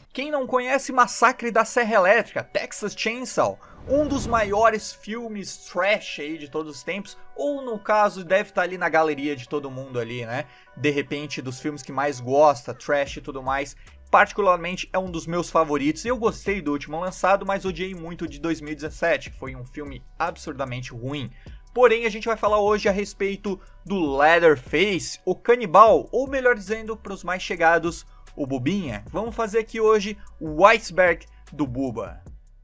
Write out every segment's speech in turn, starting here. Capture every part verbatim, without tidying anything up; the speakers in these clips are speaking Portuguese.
Quem não conhece Massacre da Serra Elétrica, Texas Chainsaw, um dos maiores filmes trash aí de todos os tempos, ou no caso deve estar ali na galeria de todo mundo ali, né? De repente dos filmes que mais gosta, trash e tudo mais. Particularmente é um dos meus favoritos. Eu gostei do último lançado, mas odiei muito o de dois mil e dezessete, que foi um filme absurdamente ruim. Porém, a gente vai falar hoje a respeito do Leatherface, o canibal, ou melhor dizendo, para os mais chegados, o Bubinha. Vamos fazer aqui hoje o iceberg do Buba.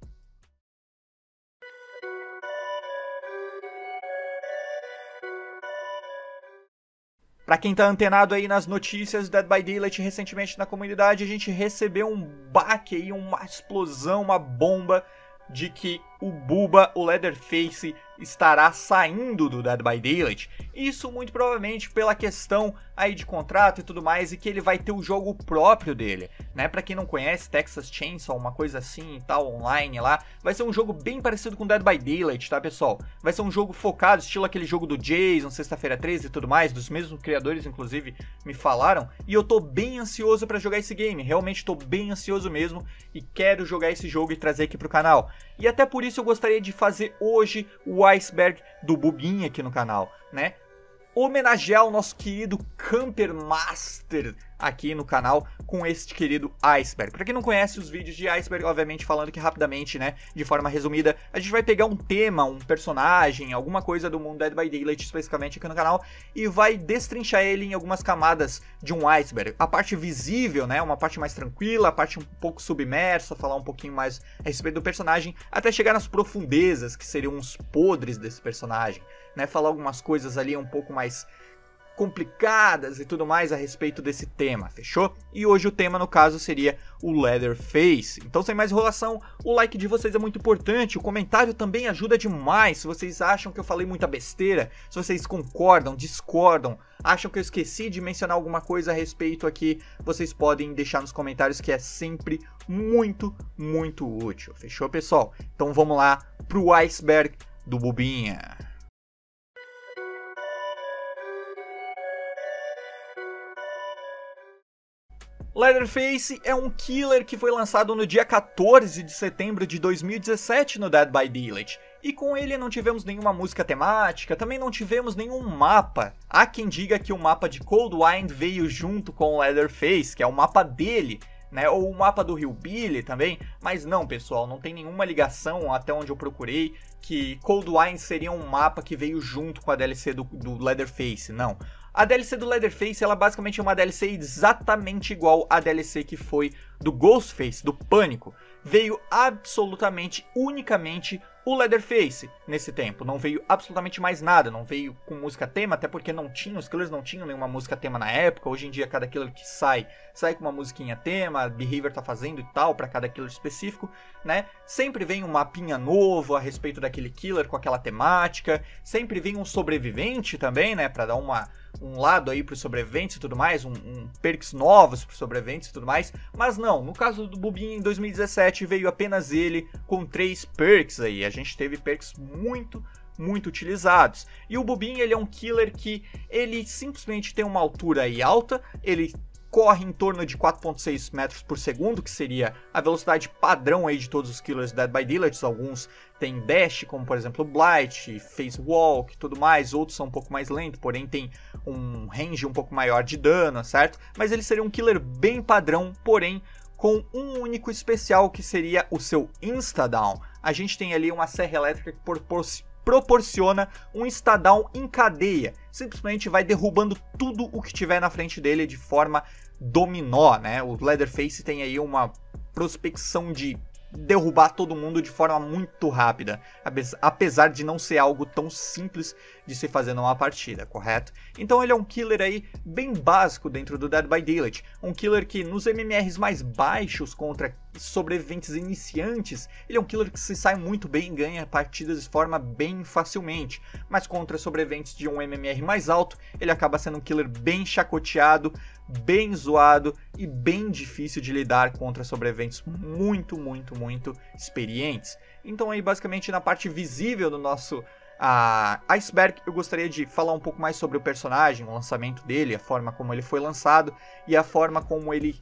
Pra quem tá antenado aí nas notícias do Dead by Daylight recentemente na comunidade, a gente recebeu um baque aí, uma explosão, uma bomba de que o Buba, o Leatherface, estará saindo do Dead by Daylight. Isso muito provavelmente pela questão aí de contrato e tudo mais, e que ele vai ter o jogo próprio dele, né? Pra quem não conhece, Texas Chainsaw, uma coisa assim e tal, online lá, vai ser um jogo bem parecido com Dead by Daylight, tá, pessoal? Vai ser um jogo focado, estilo aquele jogo do Jason, Sexta-feira treze e tudo mais, dos mesmos criadores, inclusive, me falaram, e eu tô bem ansioso pra jogar esse game, realmente tô bem ansioso mesmo, e quero jogar esse jogo e trazer aqui pro canal. E até por isso eu gostaria de fazer hoje o iceberg do Bubinha aqui no canal, né? Homenagear o nosso querido Camper Master aqui no canal com este querido iceberg. Para quem não conhece os vídeos de iceberg, obviamente falando que rapidamente, né, de forma resumida, a gente vai pegar um tema, um personagem, alguma coisa do mundo Dead by Daylight especificamente aqui no canal e vai destrinchar ele em algumas camadas de um iceberg. A parte visível, né, uma parte mais tranquila, a parte um pouco submersa, falar um pouquinho mais a respeito do personagem, até chegar nas profundezas, que seriam os podres desse personagem, né, falar algumas coisas ali um pouco mais complicadas e tudo mais a respeito desse tema, fechou? E hoje o tema, no caso, seria o Leatherface. Então, sem mais enrolação, o like de vocês é muito importante, o comentário também ajuda demais. Se vocês acham que eu falei muita besteira, se vocês concordam, discordam, acham que eu esqueci de mencionar alguma coisa a respeito aqui, vocês podem deixar nos comentários, que é sempre muito, muito útil, fechou, pessoal? Então vamos lá pro iceberg do Bubinha. Leatherface é um killer que foi lançado no dia quatorze de setembro de dois mil e dezessete no Dead by Daylight. E com ele não tivemos nenhuma música temática, também não tivemos nenhum mapa. Há quem diga que o mapa de Coldwind veio junto com o Leatherface, que é o mapa dele, né? Ou o mapa do Hillbilly também, mas não, pessoal, não tem nenhuma ligação, até onde eu procurei, que Coldwind seria um mapa que veio junto com a D L C do, do Leatherface, não. A D L C do Leatherface, ela basicamente é uma D L C exatamente igual à D L C que foi do Ghostface, do Pânico. Veio absolutamente, unicamente o Leatherface nesse tempo. Não veio absolutamente mais nada, não veio com música tema, até porque não tinha, os killers não tinham nenhuma música tema na época. Hoje em dia, cada killer que sai, sai com uma musiquinha tema, a Behavior tá fazendo e tal, para cada killer específico, né? Sempre vem um mapinha novo a respeito daquele killer com aquela temática, sempre vem um sobrevivente também, né, para dar uma... um lado aí para os sobreviventes e tudo mais, um, um perks novos para os sobreviventes e tudo mais, mas não, no caso do Bubinha em dois mil e dezessete veio apenas ele com três perks aí, a gente teve perks muito, muito utilizados, e o Bubinha ele é um killer que ele simplesmente tem uma altura aí alta, ele corre em torno de quatro ponto seis metros por segundo, que seria a velocidade padrão aí de todos os killers Dead by Daylight. Alguns têm dash, como por exemplo o Blight, Face Walk e tudo mais, outros são um pouco mais lentos, porém tem um range um pouco maior de dano, certo? Mas ele seria um killer bem padrão, porém com um único especial, que seria o seu Insta-Down. A gente tem ali uma serra elétrica que proporciona proporciona um instadown em cadeia, simplesmente vai derrubando tudo o que tiver na frente dele de forma dominó, né? O Leatherface tem aí uma prospecção de derrubar todo mundo de forma muito rápida, apesar de não ser algo tão simples de se fazer numa partida, correto? Então ele é um killer aí bem básico dentro do Dead by Daylight, um killer que nos M M Rs mais baixos contra sobreviventes iniciantes, ele é um killer que se sai muito bem e ganha partidas de forma bem facilmente, mas contra sobreviventes de um M M R mais alto, ele acaba sendo um killer bem chacoteado, bem zoado e bem difícil de lidar contra sobreviventes muito, muito, muito experientes. Então aí basicamente na parte visível do nosso uh, iceberg, eu gostaria de falar um pouco mais sobre o personagem, o lançamento dele, a forma como ele foi lançado e a forma como ele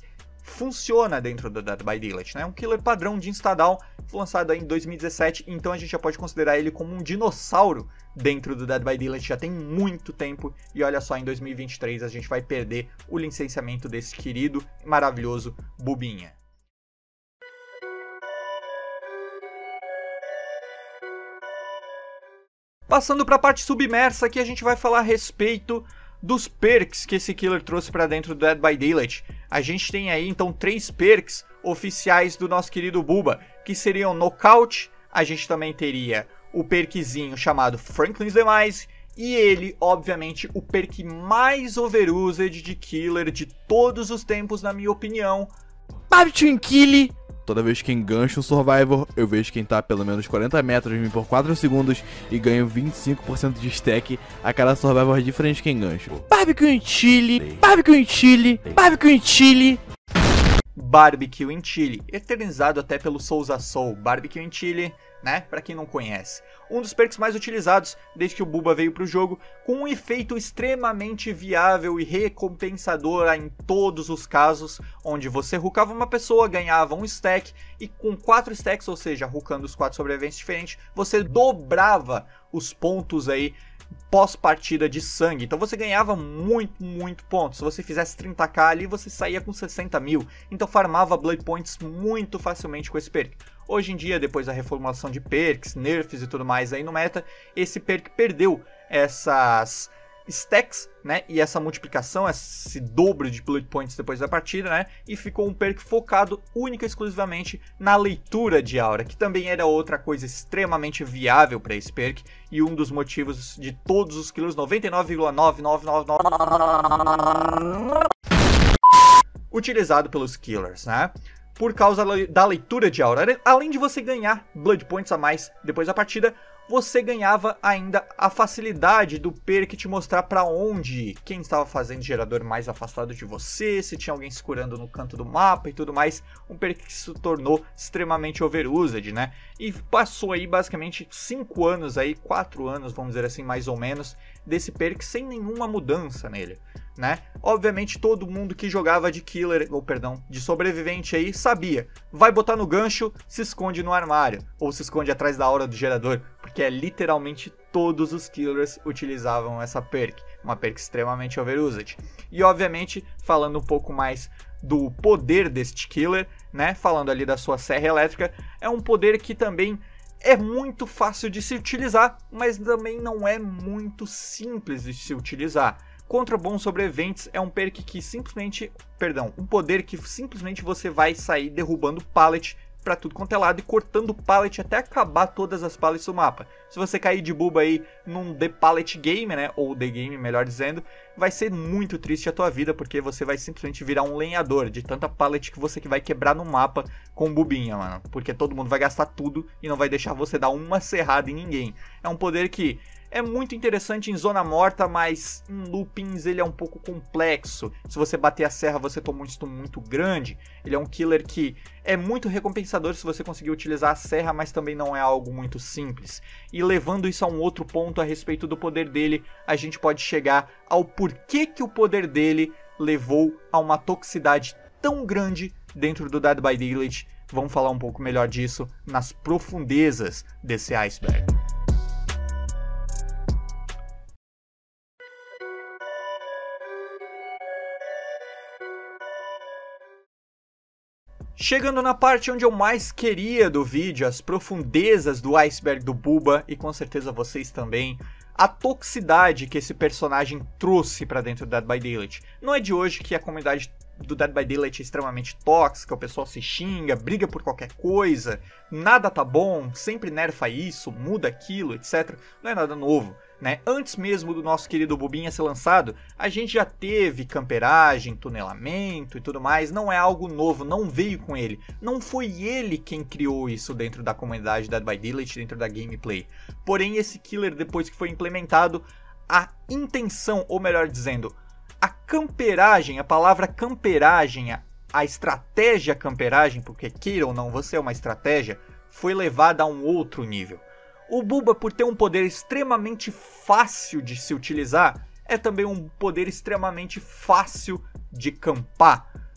funciona dentro do Dead by Daylight, né? É um killer padrão de Instadown, lançado aí em dois mil e dezessete, então a gente já pode considerar ele como um dinossauro dentro do Dead by Daylight, já tem muito tempo, e olha só, em dois mil e vinte e três a gente vai perder o licenciamento desse querido e maravilhoso Bubinha. Passando para a parte submersa, aqui a gente vai falar a respeito dos perks que esse killer trouxe para dentro do Dead by Daylight. A gente tem aí então três perks oficiais do nosso querido Buba, que seriam Knockout, a gente também teria o perkzinho chamado Franklin's Demise, e ele, obviamente, o perk mais overused de killer de todos os tempos, na minha opinião, Barbecue Kill. Toda vez que engancho um Survivor, eu vejo quem tá a pelo menos quarenta metros de mim por quatro segundos e ganho vinte e cinco por cento de stack a cada Survivor diferente que engancho. Barbecue em Chile, Barbecue em Chile, Barbecue em Chile. Barbecue em Chile, eternizado até pelo Souza Soul. Barbecue em Chile, né? Pra quem não conhece. Um dos perks mais utilizados desde que o Buba veio pro jogo, com um efeito extremamente viável e recompensador em todos os casos, onde você hookava uma pessoa, ganhava um stack, e com quatro stacks, ou seja, hookando os quatro sobreviventes diferentes, você dobrava os pontos aí pós-partida de sangue. Então você ganhava muito, muito pontos. Se você fizesse trinta k ali, você saía com sessenta mil. Então farmava Blood Points muito facilmente com esse perk. Hoje em dia, depois da reformulação de perks, nerfs e tudo mais aí no meta, esse perk perdeu essas stacks, né, e essa multiplicação, esse dobro de Blood Points depois da partida, né, e ficou um perk focado única e exclusivamente na leitura de aura, que também era outra coisa extremamente viável para esse perk, e um dos motivos de todos os killers, noventa e nove vírgula nove nove nove nove utilizado pelos killers, né, por causa da leitura de aura. Além de você ganhar Blood Points a mais depois da partida, você ganhava ainda a facilidade do perk te mostrar para onde ir, quem estava fazendo gerador mais afastado de você, se tinha alguém se curando no canto do mapa e tudo mais. Um perk que se tornou extremamente overused, né? E passou aí basicamente cinco anos aí, quatro anos, vamos dizer assim, mais ou menos, desse perk sem nenhuma mudança nele, né? Obviamente todo mundo que jogava de killer, ou perdão, de sobrevivente aí, sabia, vai botar no gancho, se esconde no armário, ou se esconde atrás da aura do gerador, porque é literalmente todos os killers utilizavam essa perk, uma perk extremamente overused. E obviamente, falando um pouco mais do poder deste killer, né, falando ali da sua serra elétrica, é um poder que também é muito fácil de se utilizar, mas também não é muito simples de se utilizar. Contra bons sobreviventes é um perk que simplesmente, perdão, um poder que simplesmente você vai sair derrubando pallet pra tudo quanto é lado e cortando pallet até acabar todas as pallets do mapa. Se você cair de buba aí num The Pallet Game, né, ou The Game melhor dizendo, vai ser muito triste a tua vida, porque você vai simplesmente virar um lenhador de tanta pallet que você que vai quebrar no mapa com bubinha, mano. Porque todo mundo vai gastar tudo e não vai deixar você dar uma serrada em ninguém. É um poder que é muito interessante em zona morta, mas em loopings ele é um pouco complexo. Se você bater a serra, você toma um stun muito grande. Ele é um killer que é muito recompensador se você conseguir utilizar a serra, mas também não é algo muito simples. E levando isso a um outro ponto a respeito do poder dele, a gente pode chegar ao porquê que o poder dele levou a uma toxicidade tão grande dentro do Dead by Daylight. Vamos falar um pouco melhor disso nas profundezas desse iceberg. Chegando na parte onde eu mais queria do vídeo, as profundezas do iceberg do Buba, e com certeza vocês também, a toxicidade que esse personagem trouxe para dentro do Dead by Daylight. Não é de hoje que a comunidade do Dead by Daylight é extremamente tóxica, o pessoal se xinga, briga por qualquer coisa, nada tá bom, sempre nerfa isso, muda aquilo, etcétera. Não é nada novo, né? Antes mesmo do nosso querido Bubinha ser lançado, a gente já teve camperagem, tunelamento e tudo mais, não é algo novo, não veio com ele. Não foi ele quem criou isso dentro da comunidade Dead by Daylight, dentro da gameplay. Porém, esse killer, depois que foi implementado, a intenção, ou melhor dizendo, a camperagem, a palavra camperagem, a, a estratégia camperagem, porque queira ou não, você é uma estratégia, foi levada a um outro nível. O Buba, por ter um poder extremamente fácil de se utilizar, é também um poder extremamente fácil de campar.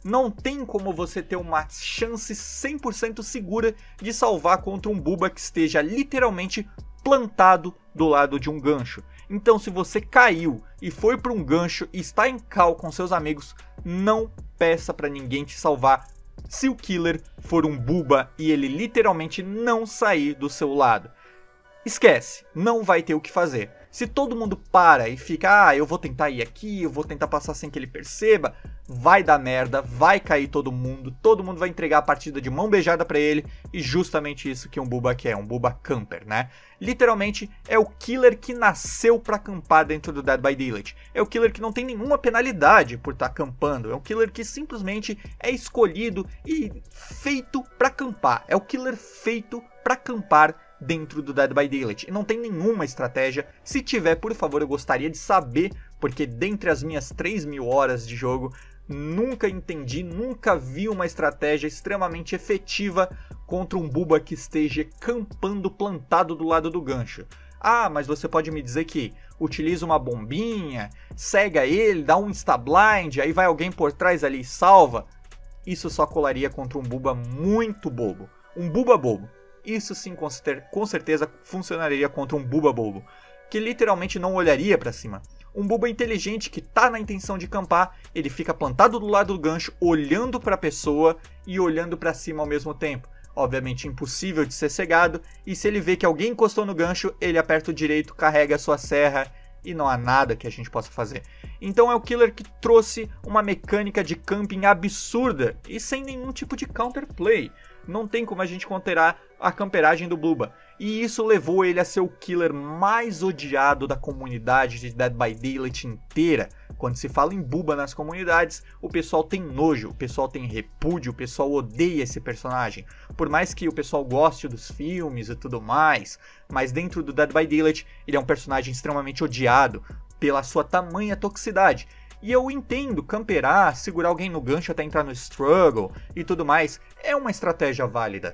Não tem como você ter uma chance cem por cento segura de salvar contra um Buba que esteja literalmente plantado do lado de um gancho. Então, se você caiu e foi para um gancho e está em cal com seus amigos, não peça para ninguém te salvar se o killer for um Buba e ele literalmente não sair do seu lado. Esquece, não vai ter o que fazer. Se todo mundo para e fica, ah, eu vou tentar ir aqui, eu vou tentar passar sem que ele perceba, vai dar merda, vai cair todo mundo, todo mundo vai entregar a partida de mão beijada pra ele, e justamente isso que um Buba quer, um Buba camper, né? Literalmente é o killer que nasceu pra acampar dentro do Dead by Daylight. É o killer que não tem nenhuma penalidade por estar acampando, é um killer que simplesmente é escolhido e feito pra acampar. É o killer feito pra acampar dentro do Dead by Daylight, e não tem nenhuma estratégia. Se tiver, por favor, eu gostaria de saber, porque dentre as minhas três mil horas de jogo, nunca entendi, nunca vi uma estratégia extremamente efetiva contra um Buba que esteja campando plantado do lado do gancho. Ah, mas você pode me dizer que utiliza uma bombinha, cega ele, dá um insta-blind, aí vai alguém por trás ali e salva. Isso só colaria contra um Buba muito bobo. Um Buba bobo. Isso sim, com certeza, funcionaria contra um Buba bobo, que literalmente não olharia pra cima. Um Buba inteligente que tá na intenção de campar, ele fica plantado do lado do gancho, olhando pra pessoa e olhando pra cima ao mesmo tempo. Obviamente impossível de ser cegado, e se ele vê que alguém encostou no gancho, ele aperta o direito, carrega a sua serra e não há nada que a gente possa fazer. Então é o killer que trouxe uma mecânica de camping absurda e sem nenhum tipo de counterplay. Não tem como a gente conterar a camperagem do Buba. E isso levou ele a ser o killer mais odiado da comunidade de Dead by Daylight inteira. Quando se fala em Buba nas comunidades, o pessoal tem nojo, o pessoal tem repúdio, o pessoal odeia esse personagem. Por mais que o pessoal goste dos filmes e tudo mais, mas dentro do Dead by Daylight ele é um personagem extremamente odiado pela sua tamanha toxicidade. E eu entendo, camperar, segurar alguém no gancho até entrar no struggle e tudo mais, é uma estratégia válida.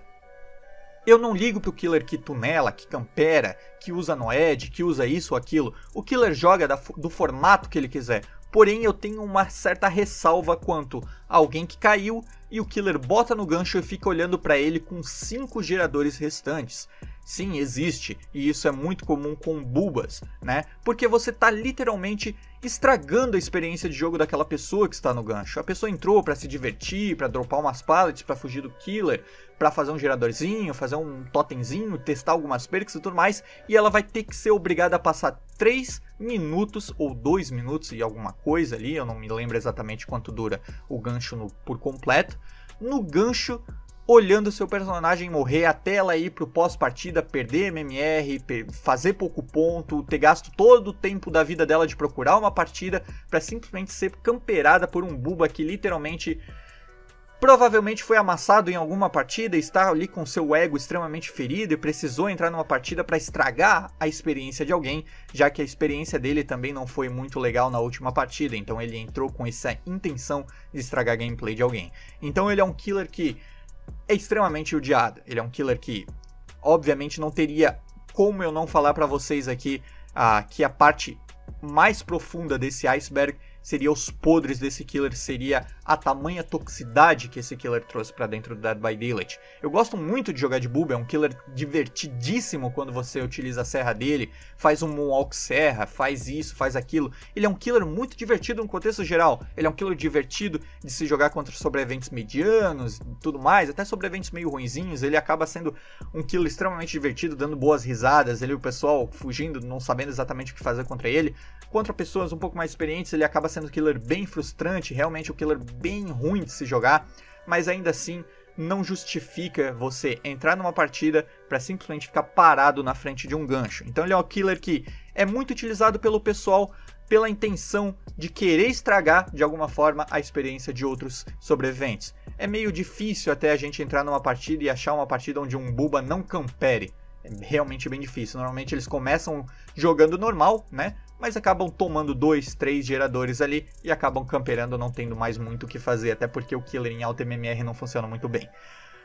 Eu não ligo pro killer que tunela, que campera, que usa Noed, que usa isso ou aquilo. O killer joga da, do formato que ele quiser. Porém, eu tenho uma certa ressalva quanto a alguém que caiu e o killer bota no gancho e fica olhando para ele com cinco geradores restantes. Sim, existe, e isso é muito comum com Bubas, né? Porque você tá literalmente estragando a experiência de jogo daquela pessoa que está no gancho. A pessoa entrou para se divertir, para dropar umas pallets, para fugir do killer, para fazer um geradorzinho, fazer um totemzinho, testar algumas perks e tudo mais, e ela vai ter que ser obrigada a passar três minutos ou dois minutos e alguma coisa ali, eu não me lembro exatamente quanto dura o gancho no, por completo, no gancho, olhando seu personagem morrer até ela ir pro pós-partida, perder M M R, fazer pouco ponto, ter gasto todo o tempo da vida dela de procurar uma partida para simplesmente ser camperada por um Buba que literalmente provavelmente foi amassado em alguma partida e está ali com seu ego extremamente ferido e precisou entrar numa partida para estragar a experiência de alguém, já que a experiência dele também não foi muito legal na última partida, então ele entrou com essa intenção de estragar a gameplay de alguém. Então ele é um killer que é extremamente odiado, ele é um killer que obviamente não teria como eu não falar para vocês aqui ah, que a parte mais profunda desse iceberg seria os podres desse killer, seria a tamanha toxicidade que esse killer trouxe pra dentro do Dead by Daylight. Eu gosto muito de jogar de Buba, é um killer divertidíssimo quando você utiliza a serra dele, faz um moonwalk serra, faz isso, faz aquilo. Ele é um killer muito divertido no contexto geral, ele é um killer divertido de se jogar contra sobreviventes medianos e tudo mais, até sobreviventes meio ruinzinhos, ele acaba sendo um killer extremamente divertido, dando boas risadas, ele o pessoal fugindo, não sabendo exatamente o que fazer contra ele. Contra pessoas um pouco mais experientes, ele acaba sendo um killer bem frustrante, realmente um killer bem ruim de se jogar, mas ainda assim não justifica você entrar numa partida para simplesmente ficar parado na frente de um gancho. Então ele é um killer que é muito utilizado pelo pessoal pela intenção de querer estragar de alguma forma a experiência de outros sobreviventes. É meio difícil até a gente entrar numa partida e achar uma partida onde um Buba não campere. É realmente bem difícil. Normalmente eles começam jogando normal, né? Mas acabam tomando dois, três geradores ali e acabam camperando, não tendo mais muito o que fazer, até porque o killer em alta M M R não funciona muito bem.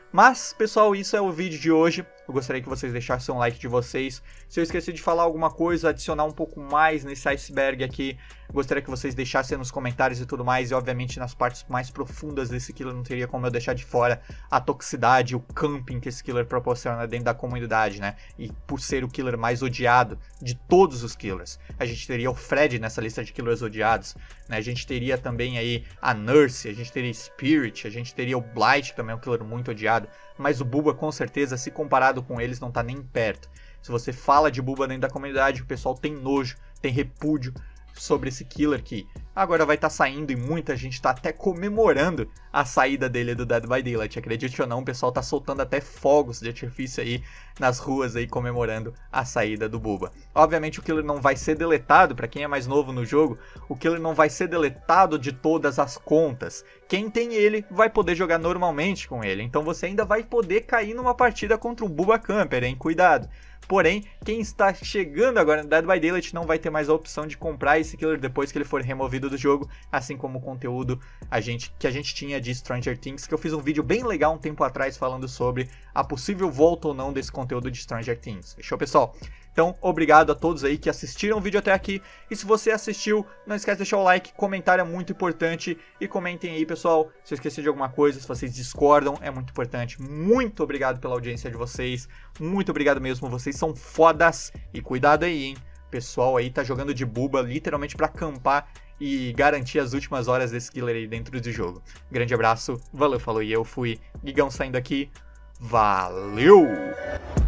Mas, pessoal, isso é o vídeo de hoje. Eu gostaria que vocês deixassem um like de vocês. Se eu esqueci de falar alguma coisa, adicionar um pouco mais nesse iceberg aqui, gostaria que vocês deixassem nos comentários e tudo mais. E, obviamente, nas partes mais profundas desse killer, não teria como eu deixar de fora a toxicidade, o camping que esse killer proporciona dentro da comunidade, né? E por ser o killer mais odiado de todos os killers. A gente teria o Fred nessa lista de killers odiados, né? A gente teria também aí a Nurse, a gente teria Spirit, a gente teria o Blight, que também é um killer muito odiado. Mas o Bubba, com certeza, se comparado com eles, não tá nem perto. Se você fala de Bubba dentro da comunidade, o pessoal tem nojo, tem repúdio sobre esse killer que agora vai estar tá saindo e muita gente tá até comemorando a saída dele do Dead by Daylight. Acredite ou não, o pessoal tá soltando até fogos de artifício aí nas ruas aí comemorando a saída do Bubba. Obviamente o killer não vai ser deletado, para quem é mais novo no jogo, o killer não vai ser deletado de todas as contas. Quem tem ele vai poder jogar normalmente com ele, então você ainda vai poder cair numa partida contra um Bubba Camper, hein? Cuidado! Porém, quem está chegando agora no Dead by Daylight não vai ter mais a opção de comprar esse killer depois que ele for removido do jogo, assim como o conteúdo a gente, que a gente tinha de Stranger Things, que eu fiz um vídeo bem legal um tempo atrás falando sobre a possível volta ou não desse conteúdo de Stranger Things. Fechou, pessoal? Então, obrigado a todos aí que assistiram o vídeo até aqui. E se você assistiu, não esquece de deixar o like, comentário é muito importante. E comentem aí, pessoal, se eu esqueci de alguma coisa, se vocês discordam, é muito importante. Muito obrigado pela audiência de vocês. Muito obrigado mesmo, vocês são fodas. E cuidado aí, hein? O pessoal aí tá jogando de Bubba, literalmente pra acampar e garantir as últimas horas desse killer aí dentro do jogo. Grande abraço, valeu, falou e eu fui. Gigão saindo aqui. Valeu!